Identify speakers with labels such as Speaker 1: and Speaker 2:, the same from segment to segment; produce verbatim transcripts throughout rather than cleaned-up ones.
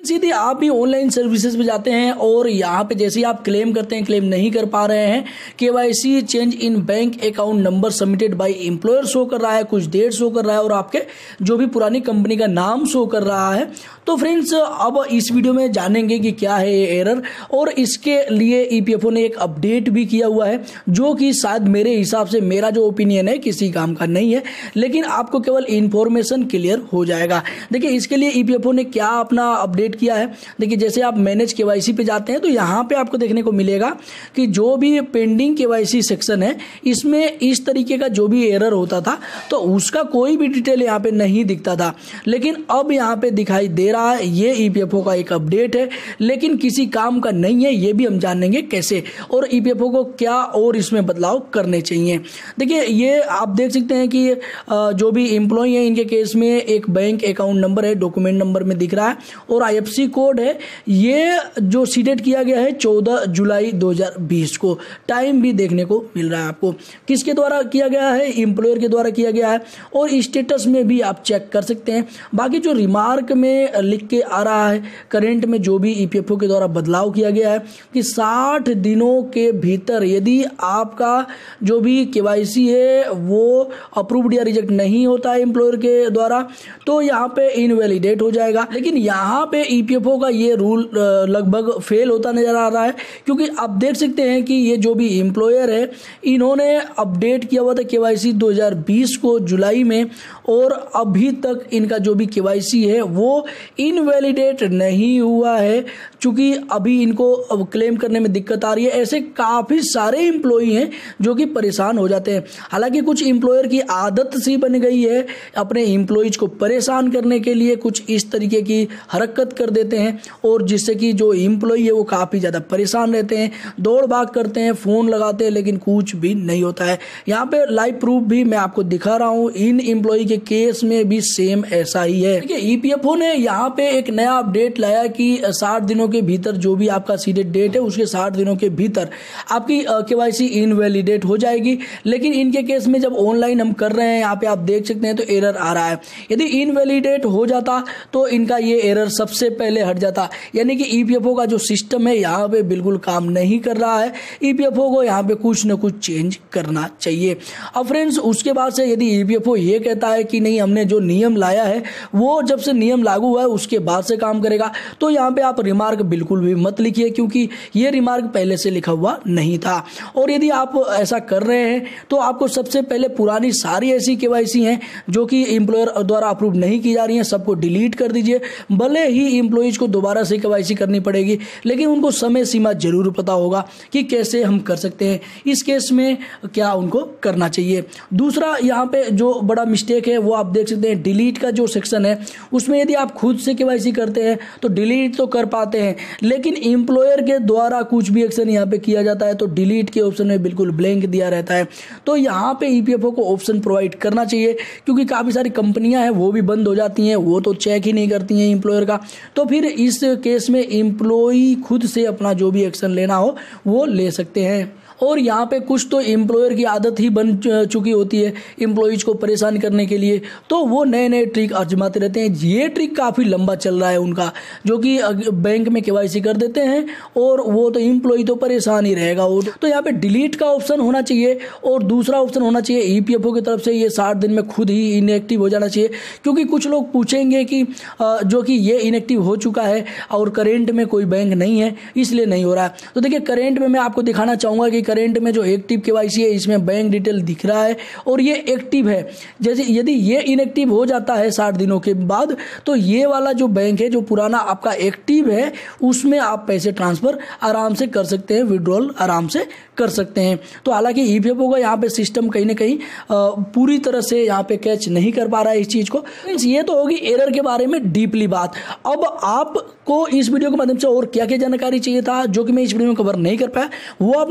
Speaker 1: यदि आप भी ऑनलाइन सर्विसेज पे जाते हैं और यहाँ पे जैसे ही आप क्लेम करते हैं, क्लेम नहीं कर पा रहे हैं, KYC change in bank account number submitted by employer show कर रहा है, कुछ डेट शो कर रहा है और आपके जो भी पुरानी कंपनी का नाम शो कर रहा है। तो फ्रेंड्स अब इस वीडियो में जानेंगे कि क्या है ये एरर, और इसके लिए ईपीएफओ ने एक अपडेट भी किया हुआ है जो कि शायद मेरे हिसाब से, मेरा जो ओपिनियन है, किसी काम का नहीं है, लेकिन आपको केवल इंफॉर्मेशन क्लियर हो जाएगा। देखिए इसके लिए ईपीएफओ ने क्या अपना अपडेट किया है। देखिए जैसे आप मैनेज केवाईसी पे जाते हैं तो यहाँ पे आपको देखने को मिलेगा कि जो भी पेंडिंग केवाईसी सेक्शन है इसमें इस तरीके का जो भी एरर होता था तो उसका कोई भी डिटेल यहाँ पे नहीं दिखता था, लेकिन अब यहाँ पे दिखाई दे रहा है। ये ईपीएफओ का एक अपडेट है, लेकिन किसी काम का नहीं है, ये भी हम जानेंगे कैसे और ईपीएफओ को क्या और इसमें बदलाव करने चाहिए। देखिए ये आप देख सकते हैं कि जो भी एम्प्लॉय है इनके केस में एक बैंक अकाउंट नंबर है, डॉक्यूमेंट नंबर में दिख रहा है, और आईएफएससी कोड है। ये जो सीडेट किया गया है चौदह जुलाई दो हज़ार बीस को, टाइम भी देखने को मिल रहा है आपको। किसके द्वारा किया गया है? एम्प्लॉयर के द्वारा किया गया है, और स्टेटस में भी आप चेक कर सकते हैं। बाकी जो रिमार्क में लिख के आ रहा है करेंट में जो भी ईपीएफओ के द्वारा बदलाव किया गया है कि साठ दिनों के भीतर यदि आपका जो भी केवाईसी है वो अप्रूव्ड या रिजेक्ट नहीं होता है एम्प्लॉयर के द्वारा तो यहाँ पे इनवैलिडेट हो जाएगा। लेकिन यहाँ पे ईपीएफओ का ये रूल लगभग फेल होता नजर आ रहा है, क्योंकि आप देख सकते हैं कि ये जो भी एम्प्लॉयर है इन्होंने अपडेट किया हुआ था केवाईसी दो हज़ार बीस को जुलाई में, और अभी तक इनका जो भी केवाईसी है वो इनवैलिडेट नहीं हुआ है, क्योंकि अभी इनको क्लेम करने में दिक्कत आ रही है। ऐसे काफ़ी सारे एम्प्लॉई हैं जो कि परेशान हो जाते हैं। हालांकि कुछ एम्प्लॉयर की आदत सी बन गई है अपने एम्प्लॉइज को परेशान करने के लिए कुछ इस तरीके की हरकत कर देते हैं, और जिससे कि जो एम्प्लॉई है वो काफ़ी ज़्यादा परेशान रहते हैं, दौड़ भाग करते हैं, फ़ोन लगाते हैं, लेकिन कुछ भी नहीं होता है। यहाँ पे लाइव प्रूफ भी मैं आपको दिखा रहा हूँ, इन एम्प्लॉई के केस में भी सेम ऐसा ही है। देखिए ईपीएफओ ने यहाँ पे एक नया अपडेट लाया कि साठ दिनों के भीतर जो भी आपका सीडेड डेट है उसके साठ दिनों के भीतर आपकी केवाईसी इनवैलिडेट हो जाएगी। लेकिन इनके केस में जब ऑनलाइन हम कर रहे हैं यहाँ पे आप देख सकते हैं तो एरर आ रहा है। यदि इनवैलिडेट हो जाता तो इनका ये एरर सबसे पहले हट जाता, यानी कि ईपीएफओ का जो सिस्टम है यहाँ पे बिल्कुल काम नहीं कर रहा है। ईपीएफओ को यहाँ पे कुछ ना कुछ चेंज करना चाहिए। अब फ्रेंड्स उसके बाद से यदि ईपीएफओ ये कहता है कि नहीं हमने जो नियम लाया है वो जब से नियम लागू हुआ है उसके बाद से काम करेगा, तो यहाँ पे आप रिमार्क बिल्कुल भी मत लिखिए, क्योंकि ये रिमार्क पहले से लिखा हुआ नहीं था। और यदि आप ऐसा कर रहे हैं तो आपको सबसे पहले पुरानी सारी ऐसी केवाईसी हैं जो कि एम्प्लॉयर द्वारा अप्रूव नहीं की जा रही हैं सबको डिलीट कर दीजिए। भले ही एम्प्लॉइज को दोबारा से केवाईसी करनी पड़ेगी, लेकिन उनको समय सीमा जरूर पता होगा कि कैसे हम कर सकते हैं, इस केस में क्या उनको करना चाहिए। दूसरा यहाँ पे जो बड़ा मिस्टेक है वो आप देख सकते हैं, डिलीट का जो सेक्शन है उसमें यदि आप खुद से केवाईसी करते हैं तो डिलीट तो कर पाते हैं, लेकिन एम्प्लॉयर के द्वारा कुछ भी एक्शन यहाँ पे किया जाता है तो डिलीट के ऑप्शन में बिल्कुल ब्लैंक दिया रहता है। तो यहाँ पे ईपीएफओ को ऑप्शन प्रोवाइड करना चाहिए, क्योंकि काफ़ी सारी कंपनियां हैं वो भी बंद हो जाती हैं, वो तो चेक ही नहीं करती हैं एम्प्लॉयर का। तो फिर इस केस में एम्प्लॉई खुद से अपना जो भी एक्शन लेना हो वो ले सकते हैं। और यहाँ पे कुछ तो एम्प्लॉयर की आदत ही बन चुकी होती है एम्प्लॉइज को परेशान करने के लिए, तो वो नए नए ट्रिक आजमाते रहते हैं। ये ट्रिक काफ़ी लंबा चल रहा है उनका, जो कि बैंक में केवाईसी कर देते हैं और वो तो एम्प्लॉय तो परेशान ही रहेगा। वो तो यहाँ पे डिलीट का ऑप्शन होना चाहिए, और दूसरा ऑप्शन होना चाहिए ईपीएफओ की तरफ से ये साठ दिन में खुद ही इनएक्टिव हो जाना चाहिए, क्योंकि कुछ लोग पूछेंगे कि जो कि ये इनएक्टिव हो चुका है और करेंट में कोई बैंक नहीं है इसलिए नहीं हो रहा है। तो देखिए करेंट में मैं आपको दिखाना चाहूँगा कि करेंट में जो एक्टिव केवाईसी है इसमें बैंक डिटेल दिख रहा है और ये एक्टिव है। जैसे यदि ये इनएक्टिव हो जाता है साठ दिनों के बाद तो ये वाला जो बैंक है जो पुराना आपका एक्टिव है उसमें आप पैसे ट्रांसफर आराम से कर सकते हैं, विड्रॉल आराम से कर सकते हैं। तो हालांकि ईपीएफओ का यहाँ पे सिस्टम कहीं ना कहीं पूरी तरह से यहाँ पे कैच नहीं कर पा रहा है इस चीज को। ये तो होगी एरर के बारे में डीपली बात। अब आपको इस वीडियो के माध्यम से और क्या क्या जानकारी चाहिए था जो कि मैं इस वीडियो में कवर नहीं कर पाया वो आप नीचे कमेंट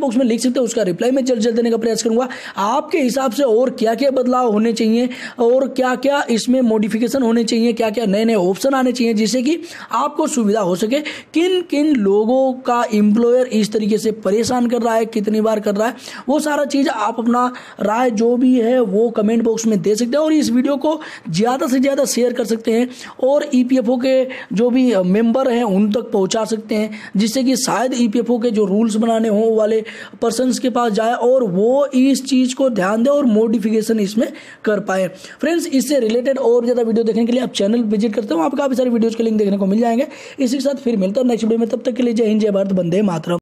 Speaker 1: बॉक्स में लिख सकते हैं, उसका रिप्लाई मैं जल्द जल्द देने का प्रयास करूंगा। आपके हिसाब से और क्या क्या बदलाव होने चाहिए और क्या क्या इसमें मॉडिफिकेशन होने चाहिए, क्या क्या नए नए ऑप्शन आने चाहिए जिससे कि आपको सुविधा हो सके। किन किन लोगों का एम्प्लॉयर इस तरीके से परेशान कर रहा है, कितनी बार कर रहा है, वो सारा चीज आप अपना राय जो भी है वो कमेंट बॉक्स में दे सकते हैं और इस वीडियो को ज्यादा से ज्यादा शेयर कर सकते हैं और ईपीएफओ के जो भी मेंबर हैं उन तक पहुंचा सकते हैं, जिससे कि शायद ईपीएफओ के जो रूल्स बनाने हो वाले पर्सन्स के पास जाए और वो इस चीज को ध्यान दे और मॉडिफिकेशन इसमें कर पाए। फ्रेंड्स, इससे रिलेटेड और ज्यादा वीडियो देखने के लिए आप चैनल विजिट करते हो, आप काफी सारे वीडियोस के लिंक देखने को मिल जाएंगे। इसी के साथ फिर मिलता हूं नेक्स्ट वीडियो में, तब तक के लिए जय हिंद, जय भारत, वंदे मातरम।